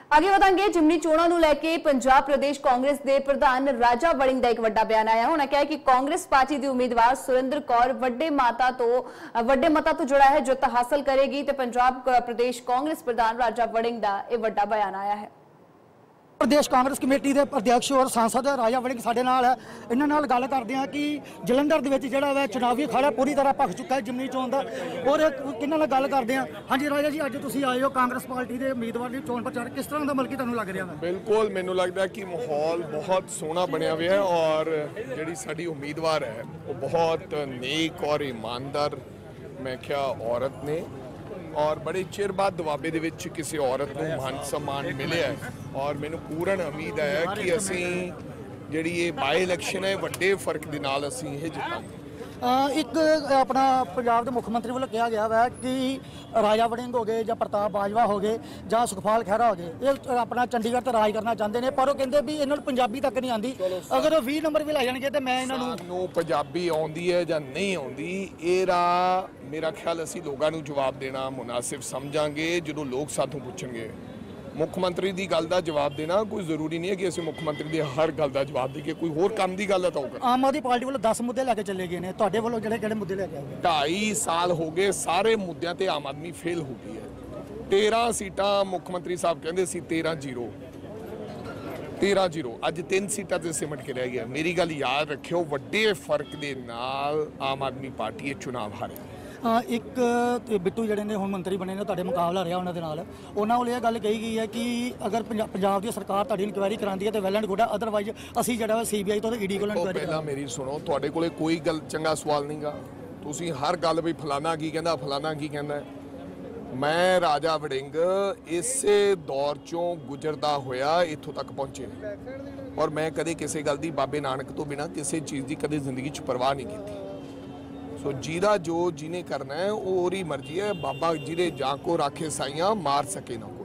आगे ਵਧਾਂਗੇ ਜਿਮਨੀ ਚੋਣਾਂ ਨੂੰ ਲੈ ਕੇ ਪੰਜਾਬ ਪ੍ਰਦੇਸ਼ ਕਾਂਗਰਸ ਦੇ ਪ੍ਰਧਾਨ ਰਾਜਾ ਵੜਿੰਗ ਦਾ ਇੱਕ ਵੱਡਾ ਬਿਆਨ ਆਇਆ। ਉਹਨਾਂ ਕਿਹਾ ਕਿ ਕਾਂਗਰਸ ਪਾਰਟੀ ਦੀ ਉਮੀਦਵਾਰ ਸੁਰਿੰਦਰ ਕੌਰ ਵੱਡੇ ਮਤਾਂ ਤੋਂ ਜੁੜਾ ਹੈ ਜਿੱਤ ਹਾਸਲ ਕਰੇਗੀ ਤੇ ਪੰਜਾਬ ਪ੍ਰਦੇਸ਼ ਕਾਂਗਰਸ ਪ੍ਰਧਾਨ ਰਾਜਾ ਵੜਿੰਗ ਦਾ ਇਹ ਵੱਡਾ ਬਿਆਨ ਆਇਆ है। प्रदेश कांग्रेस कमेटी के अध्यक्ष और सांसद राजा वड़िंग साडे नाल है। इन्हां नाल गल करदे हां कि जलंधर दे विच जिहड़ा वा चुनावी अखाड़ा पूरी तरह भख चुका है जिमनी चोण दा और किन्हां नाल गल करदे हां। हाँ जी राजा जी, अज तुसीं आए हो कांग्रेस पार्टी के उम्मीदवार दी चोण प्रचार किस तरह दा बल्कि तुहानूं लग रिहा है? बिल्कुल मैनूं लगदा कि माहौल बहुत सोहना बनिया हुआ है और जिहड़ी साडी उम्मीदवार है वो बहुत नेक और ईमानदार मैं क्या औरत ने और बड़े चिर बाद दुआबे दे विच किसी औरत को मान सम्मान मिले है और मैनूं पूर्ण उम्मीद है कि असीं जिहड़ी ये बाई इलैक्शन है वड्डे फर्क दे नाल असीं इह जितांगे। एक अपना पंजाब के मुख्य मंत्री वालों कहा गया है कि राजा वड़िंग हो गए या प्रताप बाजवा हो गए या सुखपाल खैरा हो गए, ये अपना चंडीगढ़ तो राज करना चाहते हैं पर वो कहते भी इन्होंने पंजाबी तक नहीं आती, अगर 20 नंबर भी ला जाएंगे तो मैं इन्होंने पंजाबी आउंदी है या नहीं आउंदी एरा मेरा ख्याल असीं लोगों को जवाब देना मुनासिब समझांगे जो लोग साथों पूछणगे। मुख्य मंत्री की गल का जवाब देना कोई जरूरी नहीं है कि असं मुख्य मंत्री की हर गल का जवाब देइए, कोई होर काम की गल है तो आम आदमी पार्टी वालों 10 मुद्दे लैके चले गए हैं, तुहाडे वालों किहड़े मुद्दे लैके आए? 2.5 साल हो गए सारे मुद्दों पर आम आदमी फेल हो गई है। 13 सीटां मुख्यमंत्री साहब कहते सी 13-0 अज 3 सीटां ते सिमट के रह गया। मेरी गल याद रखियो वड्डे फर्क दे नाल आम आदमी पार्टी चुनाव हारे। एक बिट्टू जिहड़े ने हुण मंत्री बने ने तुहाडे मुकाबला रहा उन्हां दे नाल, उन्हां वल्लों इह गल कही गई है कि अगर पंजाब दी सरकार तुहाडी इनक्वायरी करांदी है तो वैल एंड गुड है, अदरवाइज असीं जिहड़ा CBI तो ईडी कोल इनक्वायरी पहला मेरी सुनो, तुहाडे कोले कोई गल चंगा सवाल नहीं गा, तुसीं हर गल भी फलाना की कहंदा मैं राजा वड़िंग इसे दौर चों गुजरदा होया इत्थों तक पहुंचे और मैं कदे किसी गल दी बाबे नानक तो बिना किसी चीज़ की कदे जिंदगी च परवाह नहीं की। सो जीरा जो जिन्हें करना है वो ओरी मर्जी है, बाबा जिरे जा को राखे साइयां मार सके ना।